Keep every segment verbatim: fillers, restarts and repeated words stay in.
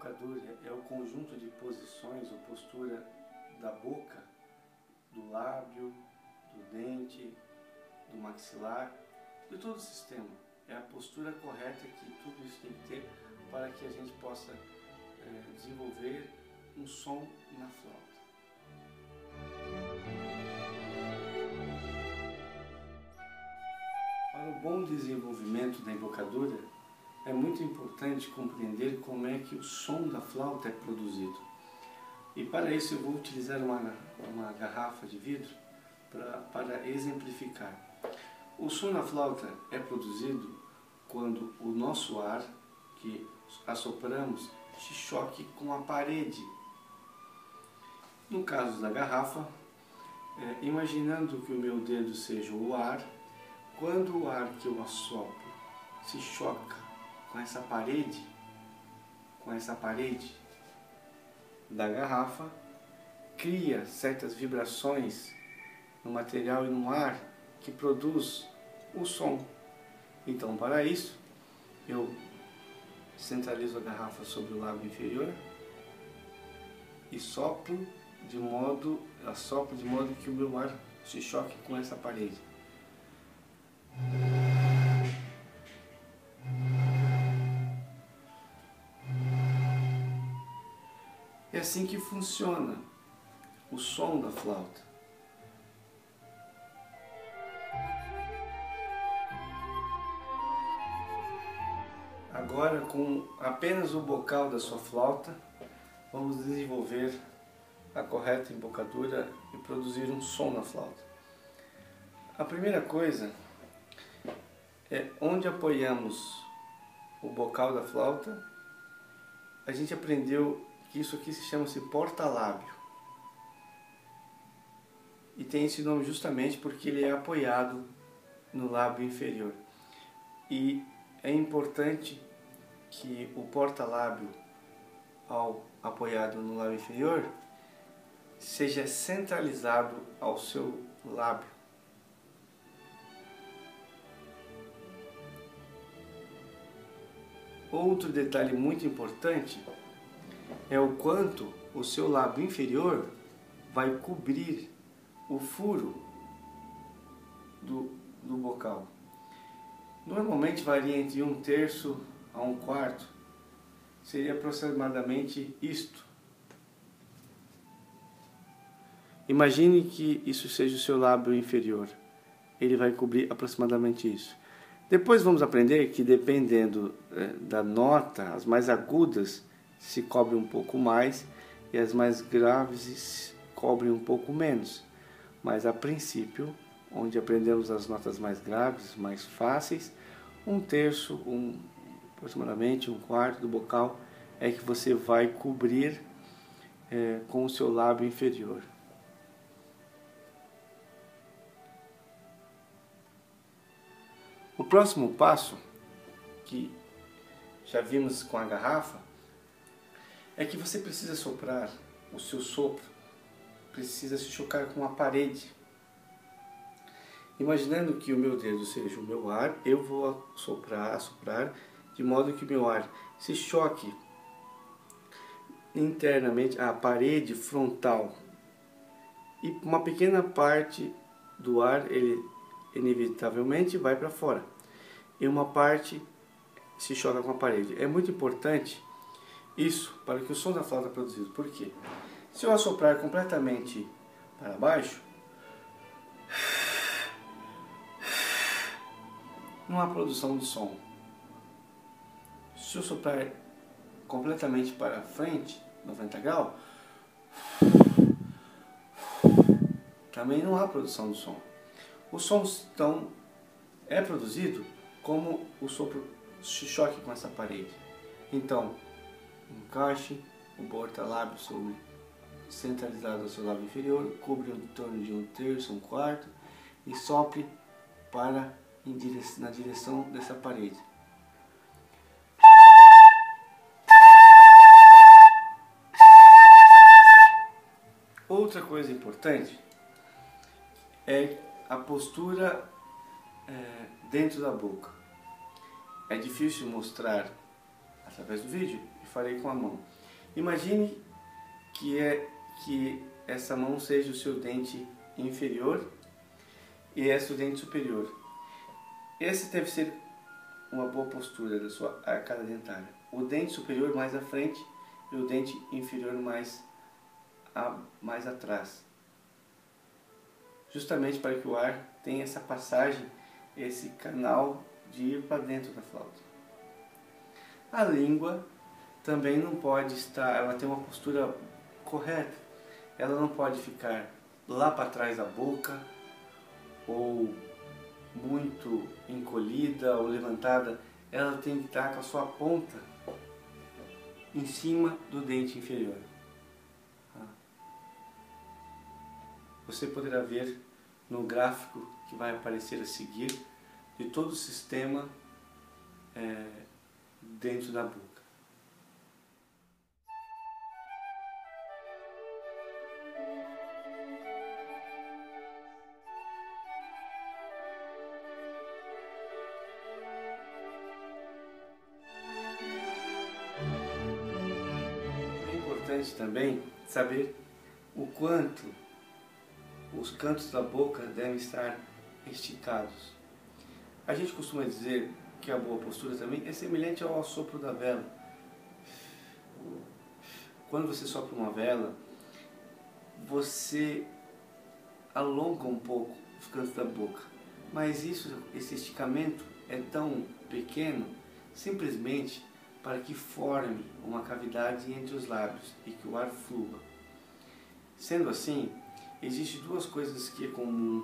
embocadura é o conjunto de posições ou postura da boca, do lábio, do dente, do maxilar, de todo o sistema. É a postura correta que tudo isso tem que ter para que a gente possa é, desenvolver um som na flauta. Para o bom desenvolvimento da embocadura, é muito importante compreender como é que o som da flauta é produzido. E para isso eu vou utilizar uma, uma garrafa de vidro pra, para exemplificar. O som na flauta é produzido quando o nosso ar, que assopramos, se choque com a parede. No caso da garrafa, é, imaginando que o meu dedo seja o ar, quando o ar que eu assopro se choca com essa parede, com essa parede da garrafa, cria certas vibrações no material e no ar que produz o som. Então, para isso, eu centralizo a garrafa sobre o lábio inferior e sopro de modo, assopro de modo que o meu ar se choque com essa parede. É assim que funciona o som da flauta. Agora, com apenas o bocal da sua flauta, vamos desenvolver a correta embocadura e produzir um som na flauta. A primeira coisa é onde apoiamos o bocal da flauta. A gente aprendeu que isso aqui se chama-se porta-lábio. E tem esse nome justamente porque ele é apoiado no lábio inferior. E é importante que o porta-lábio, ao apoiado no lábio inferior, seja centralizado ao seu lábio. Outro detalhe muito importante é o quanto o seu lábio inferior vai cobrir o furo do, do bocal. Normalmente varia entre um terço a um quarto, seria aproximadamente isto. Imagine que isso seja o seu lábio inferior, ele vai cobrir aproximadamente isso. Depois vamos aprender que dependendo eh, da nota, as mais agudas se cobrem um pouco mais e as mais graves cobrem um pouco menos. Mas a princípio, onde aprendemos as notas mais graves, mais fáceis, um terço, um, aproximadamente um quarto do bocal é que você vai cobrir eh, com o seu lábio inferior. O próximo passo, que já vimos com a garrafa, é que você precisa soprar, o seu sopro precisa se chocar com a parede. Imaginando que o meu dedo seja o meu ar, eu vou soprar, assoprar, de modo que o meu ar se choque internamente à parede frontal. E uma pequena parte do ar, ele inevitavelmente vai para fora. E uma parte se choca com a parede. É muito importante isso para que o som da flauta é produzido. Por quê? Se eu assoprar completamente para baixo, não há produção de som. Se eu soprar completamente para frente, noventa graus, também não há produção de som. O som então é produzido como o sopro se choque com essa parede. Então, encaixe o porta-lábio sobre centralizado ao seu lábio inferior, cubra em torno de um terço, um quarto e sopre para em direção, na direção dessa parede. Outra coisa importante é a postura é, dentro da boca. É difícil mostrar através do vídeo e farei com a mão. Imagine que, é, que essa mão seja o seu dente inferior e esse o dente superior. Esse deve ser uma boa postura da sua arcada dentária. O dente superior mais à frente e o dente inferior mais, a, mais atrás. Justamente para que o ar tenha essa passagem, esse canal de ir para dentro da flauta. A língua também não pode estar, ela tem uma postura correta. Ela não pode ficar lá para trás da boca, ou muito encolhida ou levantada. Ela tem que estar com a sua ponta em cima do dente inferior. Você poderá ver no gráfico que vai aparecer a seguir de todo o sistema é, dentro da boca. É importante também saber o quanto os cantos da boca devem estar esticados. A gente costuma dizer que a boa postura também é semelhante ao assopro da vela. Quando você sopra uma vela, você alonga um pouco os cantos da boca, mas isso, esse esticamento é tão pequeno simplesmente para que forme uma cavidade entre os lábios e que o ar flua. Sendo assim, existem duas coisas que é comum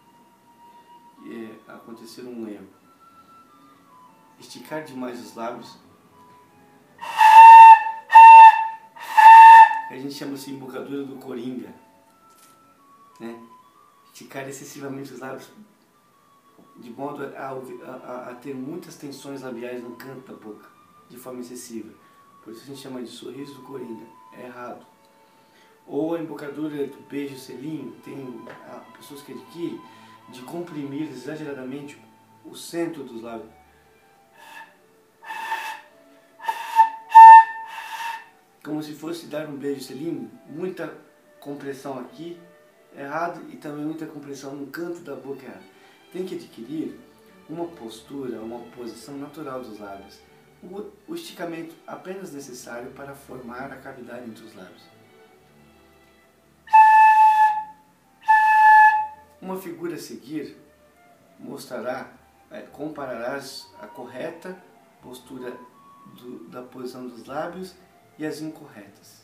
é, acontecer um erro. Esticar demais os lábios, a gente chama assim embocadura do coringa, né? Esticar excessivamente os lábios de modo a, a, a ter muitas tensões labiais no canto da boca, de forma excessiva. Por isso a gente chama de sorriso do coringa. É errado. Ou a embocadura do beijo selinho, tem pessoas que adquirem de comprimir exageradamente o centro dos lábios. Como se fosse dar um beijo selinho, muita compressão aqui, errado, e também muita compressão no canto da boca, errado. Tem que adquirir uma postura, uma posição natural dos lábios. O, o esticamento apenas necessário para formar a cavidade entre os lábios. Uma figura a seguir mostrará, é, compararás a correta postura do, da posição dos lábios e as incorretas.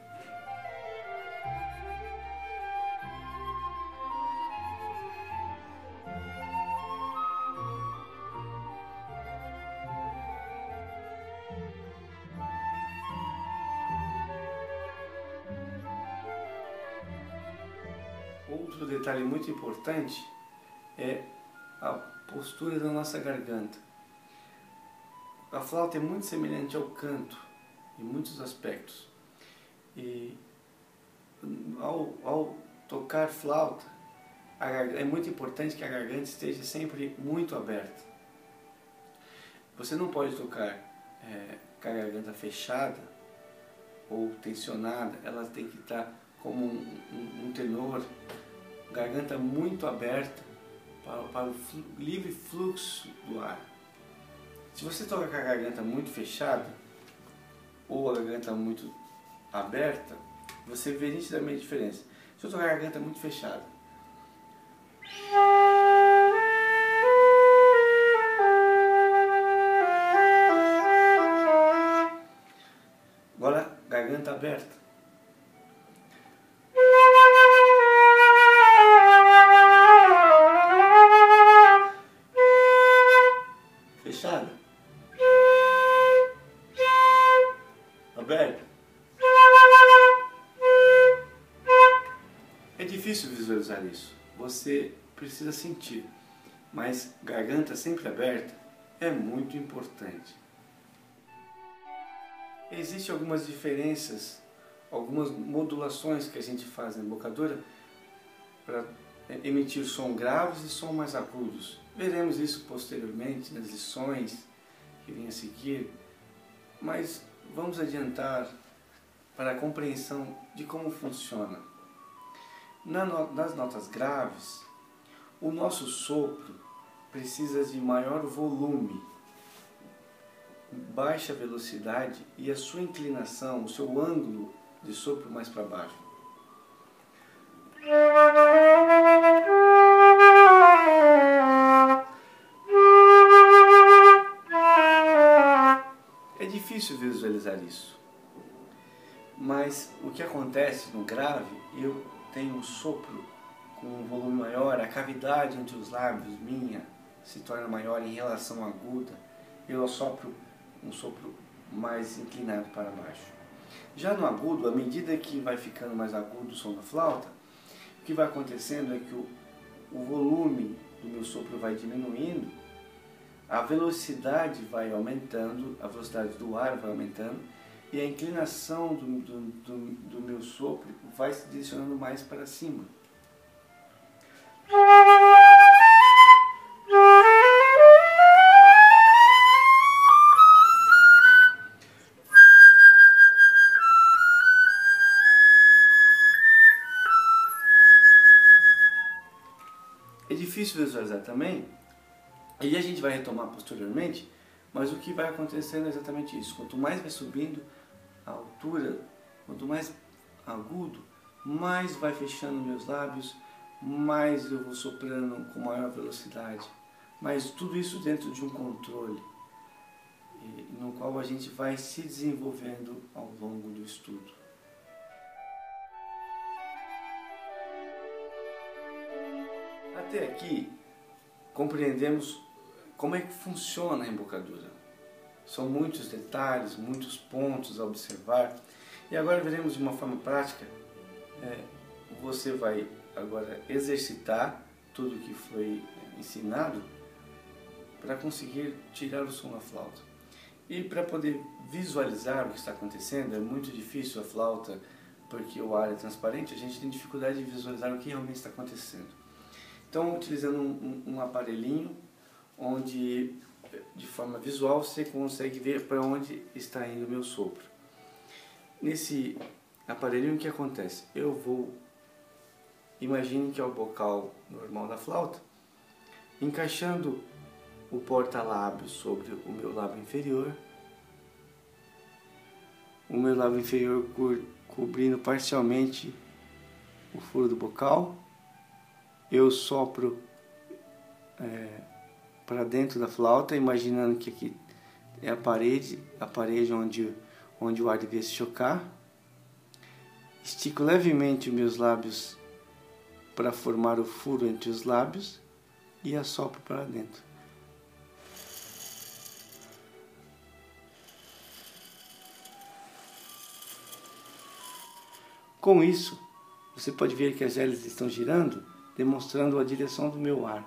Outro detalhe muito importante é a postura da nossa garganta. A flauta é muito semelhante ao canto em muitos aspectos. E ao, ao tocar flauta, a, é muito importante que a garganta esteja sempre muito aberta. Você não pode tocar é, com a garganta fechada ou tensionada, ela tem que estar como um, um, um tenor, garganta muito aberta para, para o flu, livre fluxo do ar. Se você toca com a garganta muito fechada ou a garganta muito aberta, você vê nitidamente a diferença. Se eu tocar a garganta muito fechada, agora garganta aberta, fechada, aberta. É difícil visualizar isso, você precisa sentir, mas garganta sempre aberta é muito importante. Existem algumas diferenças, algumas modulações que a gente faz na embocadura para emitir som graves e som mais agudos. Veremos isso posteriormente nas lições que vêm a seguir, mas vamos adiantar para a compreensão de como funciona. Nas notas graves, o nosso sopro precisa de maior volume, baixa velocidade e a sua inclinação, o seu ângulo de sopro mais para baixo. É difícil visualizar isso, mas o que acontece no grave, eu tenho um sopro com um volume maior, a cavidade entre os lábios minha se torna maior em relação à aguda, eu assopro um sopro mais inclinado para baixo. Já no agudo, à medida que vai ficando mais agudo o som da flauta, o que vai acontecendo é que o, o volume do meu sopro vai diminuindo, a velocidade vai aumentando, a velocidade do ar vai aumentando, e a inclinação do, do, do, do meu sopro vai se direcionando mais para cima. É difícil visualizar também, e a gente vai retomar posteriormente, mas o que vai acontecendo é exatamente isso. Quanto mais vai subindo a altura, quanto mais agudo, mais vai fechando meus lábios, mais eu vou soprando com maior velocidade. Mas tudo isso dentro de um controle, no qual a gente vai se desenvolvendo ao longo do estudo. Até aqui, compreendemos como é que funciona a embocadura. São muitos detalhes, muitos pontos a observar. E agora veremos de uma forma prática. É, você vai agora exercitar tudo o que foi ensinado para conseguir tirar o som da flauta. E para poder visualizar o que está acontecendo, é muito difícil a flauta, porque o ar é transparente, a gente tem dificuldade de visualizar o que realmente está acontecendo. Então, utilizando um, um, um aparelhinho, onde de forma visual você consegue ver para onde está indo o meu sopro. Nesse aparelhinho, o que acontece? Eu vou, imagine que é o bocal normal da flauta, encaixando o porta-lábio sobre o meu lábio inferior, o meu lábio inferior co cobrindo parcialmente o furo do bocal, eu sopro é, para dentro da flauta, imaginando que aqui é a parede, a parede onde, onde o ar devia se chocar. Estico levemente os meus lábios para formar o furo entre os lábios e assopro para dentro. Com isso, você pode ver que as hélices estão girando, demonstrando a direção do meu ar.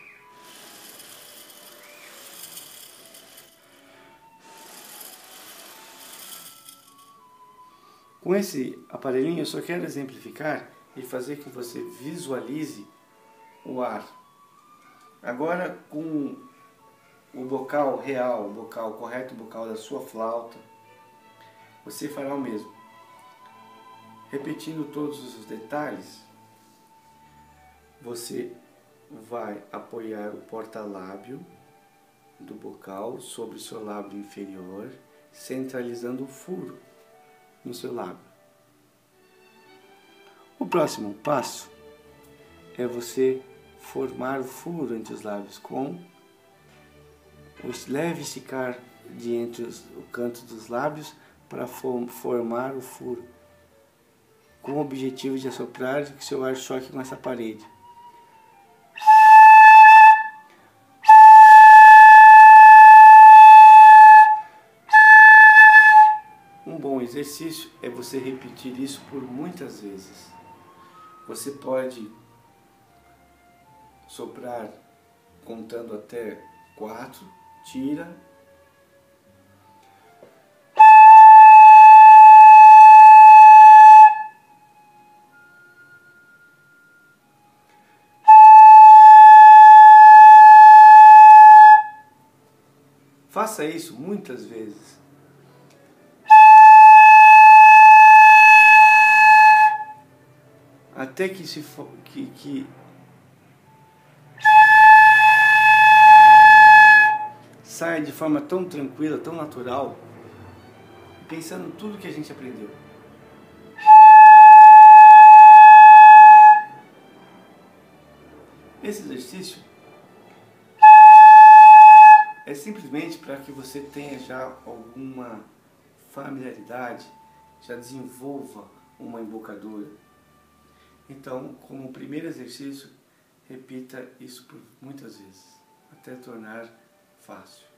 Com esse aparelhinho eu só quero exemplificar e fazer que você visualize o ar. Agora com o bocal real, o bocal correto, o bocal da sua flauta, você fará o mesmo. Repetindo todos os detalhes, você vai apoiar o porta-lábio do bocal sobre o seu lábio inferior, centralizando o furo no seu lábio. O próximo passo é você formar o furo entre os lábios com o leve esticar de entre os, o canto dos lábios para form, formar o furo, com o objetivo de assoprar que seu ar choque com essa parede. Um bom exercício é você repetir isso por muitas vezes. Você pode soprar contando até quatro, tira. Faça isso muitas vezes. até que se for, que, que saia de forma tão tranquila, tão natural, pensando em tudo que a gente aprendeu. Esse exercício é simplesmente para que você tenha já alguma familiaridade, já desenvolva uma embocadura. Então, como primeiro exercício, repita isso por muitas vezes, até tornar fácil.